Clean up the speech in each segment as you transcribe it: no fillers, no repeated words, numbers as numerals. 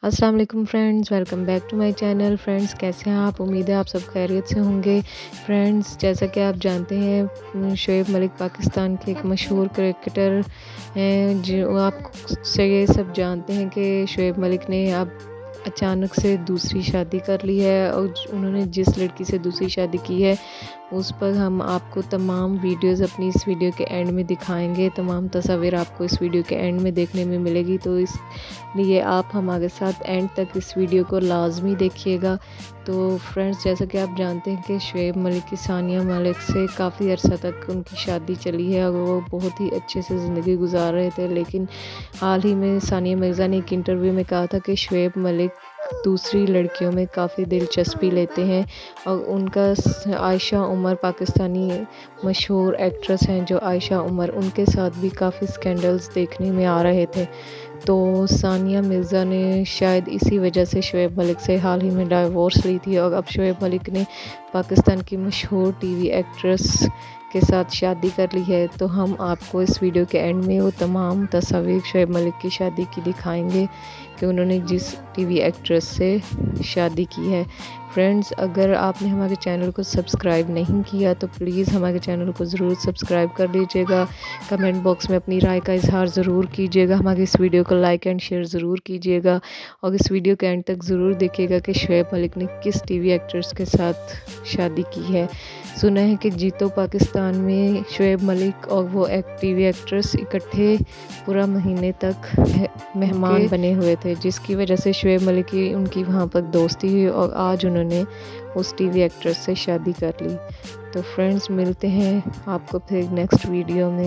अस्सलाम वालेकुम friends, welcome back to my channel. Friends, कैसे हैं आप? उम्मीद है आप सब खैरियत से होंगे। फ्रेंड्स, जैसा कि आप जानते हैं, शोएब मलिक पाकिस्तान के एक मशहूर क्रिकेटर हैं। जो आप से ये सब जानते हैं कि शोएब मलिक ने अब अचानक से दूसरी शादी कर ली है और उन्होंने जिस लड़की से दूसरी शादी की है उस पर हम आपको तमाम वीडियोस अपनी इस वीडियो के एंड में दिखाएंगे। तमाम तस्वीर आपको इस वीडियो के एंड में देखने में मिलेगी, तो इसलिए आप हमारे साथ एंड तक इस वीडियो को लाजमी देखिएगा। तो फ्रेंड्स, जैसा कि आप जानते हैं कि शोएब मलिक की सानिया मलिक से काफ़ी अर्सा तक उनकी शादी चली है और वो बहुत ही अच्छे से ज़िंदगी गुजार रहे थे, लेकिन हाल ही में सानिया मिर्ज़ा ने एक इंटरव्यू में कहा था कि शोएब मलिक दूसरी लड़कियों में काफ़ी दिलचस्पी लेते हैं और उनका आयशा उमर, पाकिस्तानी मशहूर एक्ट्रेस हैं जो आयशा उमर, उनके साथ भी काफ़ी स्कैंडल्स देखने में आ रहे थे। तो सानिया मिर्ज़ा ने शायद इसी वजह से शोएब मलिक से हाल ही में डाइवोर्स ली थी और अब शोएब मलिक ने पाकिस्तान की मशहूर टीवी एक्ट्रेस के साथ शादी कर ली है। तो हम आपको इस वीडियो के एंड में वो तमाम तस्वीर शोएब मलिक की शादी की दिखाएंगे कि उन्होंने जिस टीवी एक्ट्रेस से शादी की है। फ्रेंड्स, अगर आपने हमारे चैनल को सब्सक्राइब नहीं किया तो प्लीज़ हमारे चैनल को ज़रूर सब्सक्राइब कर लीजिएगा। कमेंट बॉक्स में अपनी राय का इजहार ज़रूर कीजिएगा। हमारे इस वीडियो को लाइक एंड शेयर ज़रूर कीजिएगा और इस वीडियो के एंड तक ज़रूर देखिएगा कि शोएब मलिक ने किस टीवी एक्ट्रेस के साथ शादी की है। सुना है कि जीतो पाकिस्तान में शोएब मलिक और वो एक टीवी एक्ट्रेस इकट्ठे पूरा महीने तक मेहमान बने हुए थे, जिसकी वजह से शोएब मलिक की उनकी वहाँ पर दोस्ती हुई और आज उन्होंने उस टीवी एक्ट्रेस से शादी कर ली। तो फ्रेंड्स, मिलते हैं आपको फिर नेक्स्ट वीडियो में।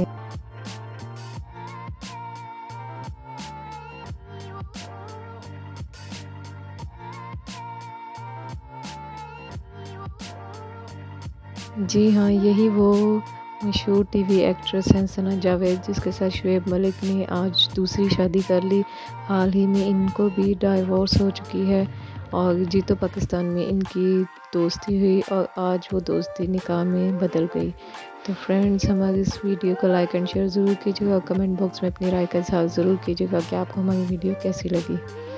जी हाँ, यही वो मशहूर टीवी एक्ट्रेस हैं सना जावेद, जिसके साथ शोएब मलिक ने आज दूसरी शादी कर ली। हाल ही में इनको भी डाइवोर्स हो चुकी है और जीतो पाकिस्तान में इनकी दोस्ती हुई और आज वो दोस्ती निकाह में बदल गई। तो फ्रेंड्स, हमारी इस वीडियो को लाइक एंड शेयर ज़रूर कीजिएगा और कमेंट बॉक्स में अपनी राय का इज़हार ज़रूर कीजिएगा कि आपको हमारी वीडियो कैसी लगी।